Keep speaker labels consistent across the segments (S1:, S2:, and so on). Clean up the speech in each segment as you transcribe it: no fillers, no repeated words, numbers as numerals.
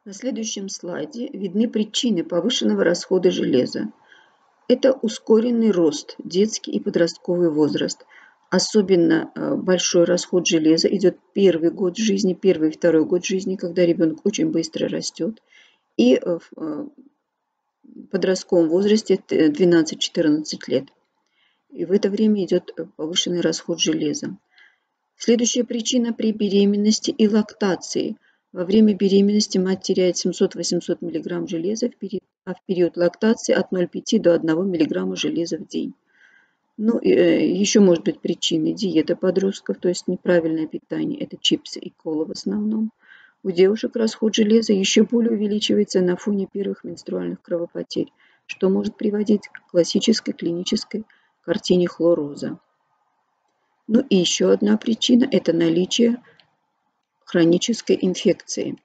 S1: На следующем слайде видны причины повышенного расхода железа. Это ускоренный рост, детский и подростковый возраст. Особенно большой расход железа идет первый год жизни, первый и второй год жизни, когда ребенок очень быстро растет. И в подростковом возрасте 12-14 лет. И в это время идет повышенный расход железа. Следующая причина при беременности и лактации. Во время беременности мать теряет 700-800 мг железа, а в период лактации от 0,5 до 1 мг железа в день. Ну, еще может быть причиной диета подростков, то есть неправильное питание, это чипсы и кола в основном. У девушек расход железа еще более увеличивается на фоне первых менструальных кровопотерь, что может приводить к классической клинической картине хлороза. Ну и еще одна причина – это наличие хронической инфекции.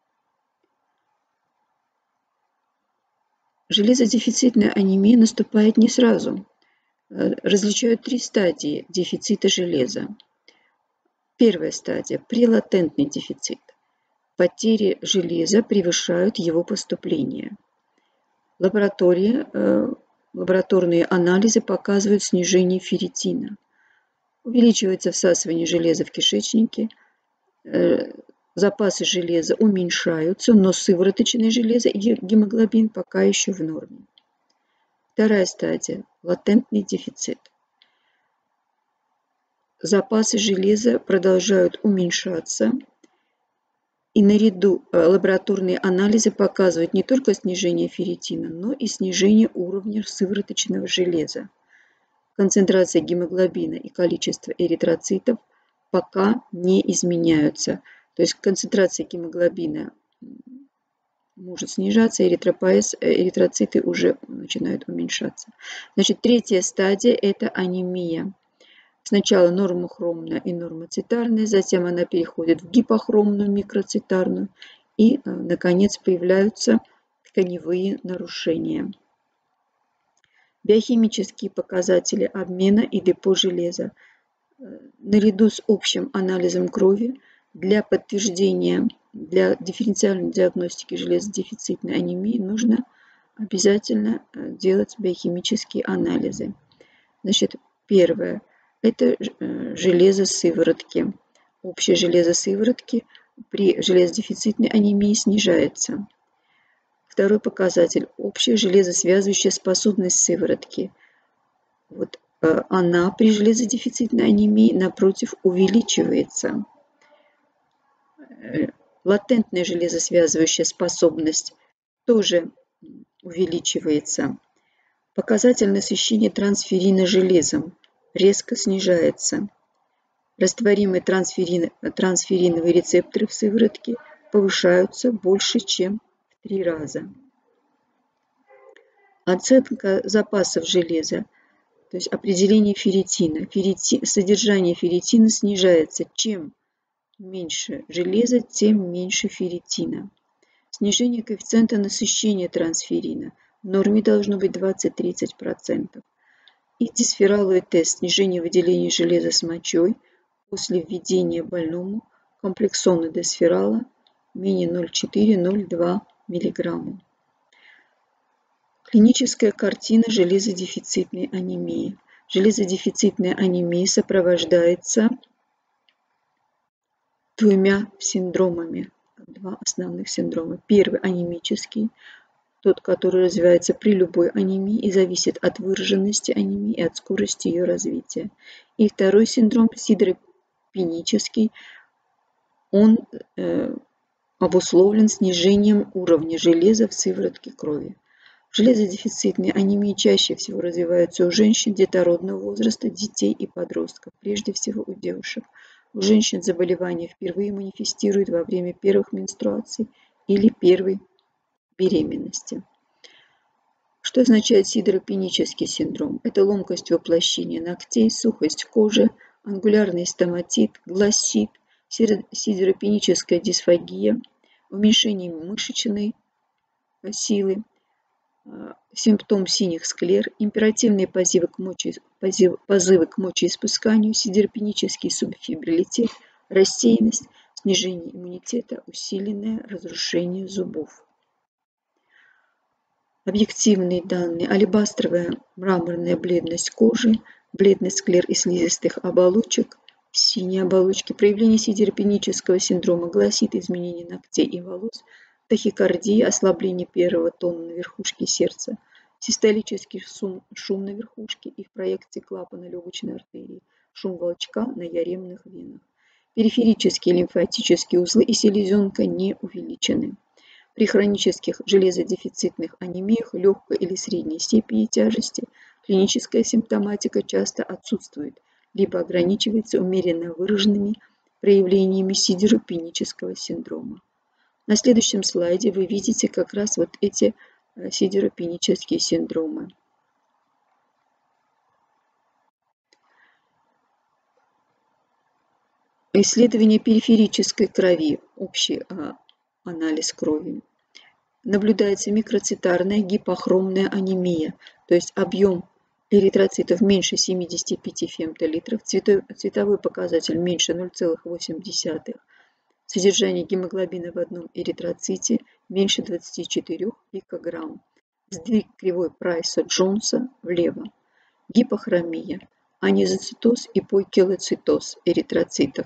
S1: Железодефицитная анемия наступает не сразу. Различают 3 стадии дефицита железа. Первая стадия – прелатентный дефицит. Потери железа превышают его поступление. Лабораторные анализы показывают снижение ферритина. Увеличивается всасывание железа в кишечнике, запасы железа уменьшаются, но сывороточное железо и гемоглобин пока еще в норме. Вторая стадия – латентный дефицит. Запасы железа продолжают уменьшаться, и наряду лабораторные анализы показывают не только снижение ферритина, но и снижение уровня сывороточного железа. Концентрация гемоглобина и количество эритроцитов пока не изменяются. То есть концентрация гемоглобина может снижаться, эритроциты уже начинают уменьшаться. Значит, третья стадия – это анемия. Сначала нормохромная и нормоцитарная, затем она переходит в гипохромную, микроцитарную, и, наконец, появляются тканевые нарушения. Биохимические показатели обмена и депо железа. Наряду с общим анализом крови для подтверждения, для дифференциальной диагностики железодефицитной анемии нужно обязательно делать биохимические анализы. Значит, первое – это железосыворотки. Общее железо сыворотки при железодефицитной анемии снижается. Второй показатель – общая железосвязывающая способность сыворотки. Вот она при железодефицитной анемии, напротив, увеличивается. Латентная железосвязывающая способность тоже увеличивается. Показатель насыщения трансферрина железом резко снижается. Растворимые трансферриновые рецепторы в сыворотке повышаются больше, чем в 3 раза. Оценка запасов железа, то есть определение ферритина. Содержание ферритина снижается. Чем меньше железа, тем меньше ферритина. Снижение коэффициента насыщения трансферрина. В норме должно быть 20-30%. И дисфераловый тест снижения выделения железа с мочой после введения больному комплексона дисферала менее 0,4-0,2 мг. Клиническая картина железодефицитной анемии. Железодефицитная анемия сопровождается 2 синдромами, 2 основных синдрома. Первый анемический, тот, который развивается при любой анемии и зависит от выраженности анемии и от скорости ее развития. И второй синдром сидропенический, он обусловлен снижением уровня железа в сыворотке крови. Железодефицитные анемии чаще всего развиваются у женщин детородного возраста, детей и подростков, прежде всего у девушек. У женщин заболевание впервые манифестирует во время первых менструаций или первой беременности. Что означает сидропенический синдром? Это ломкость воплощения ногтей, сухость кожи, ангулярный стоматит, глассит, сидропеническая дисфагия, уменьшение мышечной силы, симптом синих склер, императивные позывы к мочеиспусканию, сидропенический субфибрилитет, рассеянность, снижение иммунитета, усиленное разрушение зубов. Объективные данные: алебастровая мраморная бледность кожи, бледность склер и слизистых оболочек, синие оболочки, проявление сидеропенического синдрома гласит изменение ногтей и волос, тахикардия, ослабление первого тона на верхушке сердца, систолический шум на верхушке и в проекции клапана легочной артерии, шум волчка на яремных венах. Периферические лимфатические узлы и селезенка не увеличены. При хронических железодефицитных анемиях легкой или средней степени тяжести клиническая симптоматика часто отсутствует, либо ограничивается умеренно выраженными проявлениями сидеропенического синдрома. На следующем слайде вы видите как раз вот эти сидеропенические синдромы. Исследование периферической крови, общий анализ крови. Наблюдается микроцитарная гипохромная анемия, то есть объем эритроцитов меньше 75 фемтолитров, цветовой показатель меньше 0,8, содержание гемоглобина в одном эритроците меньше 24 пикограмм, сдвиг кривой Прайса-Джонса влево, гипохромия, анизоцитоз и пойкилоцитоз эритроцитов.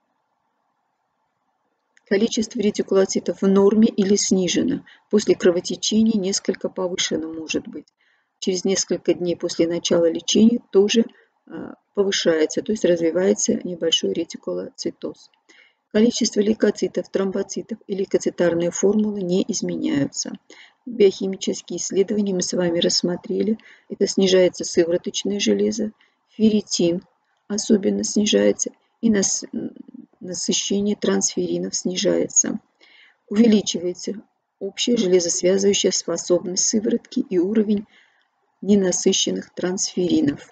S1: Количество ретикулоцитов в норме или снижено. После кровотечения несколько повышено может быть. Через несколько дней после начала лечения тоже повышается, то есть развивается небольшой ретикулоцитоз. Количество лейкоцитов, тромбоцитов и лейкоцитарные формулы не изменяются. Биохимические исследования мы с вами рассмотрели. Это снижается сывороточное железо, ферритин особенно снижается и насыщение трансферинов снижается. Увеличивается общая железосвязывающая способность сыворотки и уровень ненасыщенных трансферинов.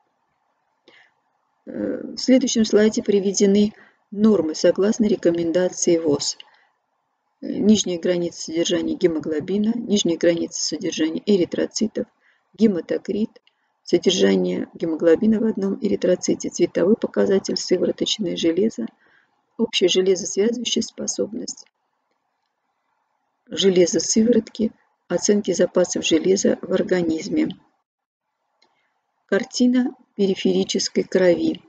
S1: В следующем слайде приведены нормы согласно рекомендации ВОЗ. Нижняя граница содержания гемоглобина, нижняя граница содержания эритроцитов, гематокрит, содержание гемоглобина в одном эритроците, цветовой показатель сывороточное железо, общая железосвязывающая способность, железо сыворотки, оценки запасов железа в организме. Картина периферической крови.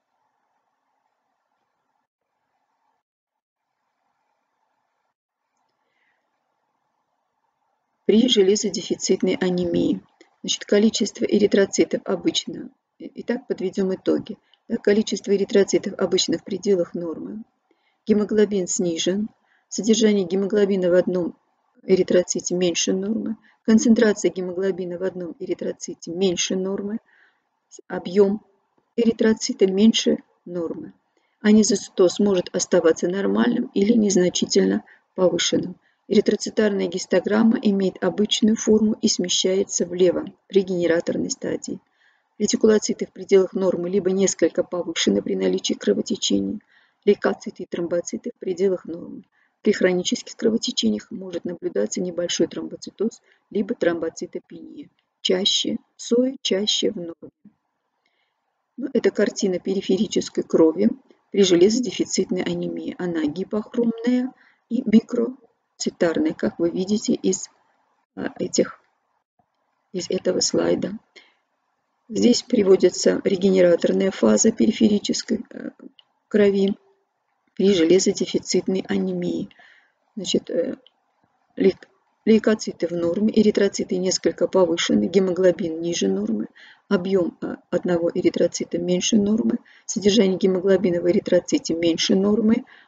S1: При железодефицитной анемии. Значит, количество эритроцитов обычно. Итак, подведем итоги. Количество эритроцитов обычно в пределах нормы. Гемоглобин снижен. Содержание гемоглобина в одном эритроците меньше нормы. Концентрация гемоглобина в одном эритроците меньше нормы. Объем эритроцита меньше нормы. Анизоцитоз может оставаться нормальным или незначительно повышенным. Эритроцитарная гистограмма имеет обычную форму и смещается влево при генераторной стадии. Ретикулоциты в пределах нормы либо несколько повышены при наличии кровотечения, лейкоциты и тромбоциты в пределах нормы. При хронических кровотечениях может наблюдаться небольшой тромбоцитоз, либо тромбоцитопения. Чаще в норме. Это картина периферической крови при железодефицитной анемии. Она гипохромная и микроцитарная, как вы видите из этого слайда. Здесь приводится регенераторная фаза периферической крови при железодефицитной анемии. Значит, лейкоциты в норме, эритроциты несколько повышены, гемоглобин ниже нормы, объем одного эритроцита меньше нормы, содержание гемоглобина в эритроците меньше нормы,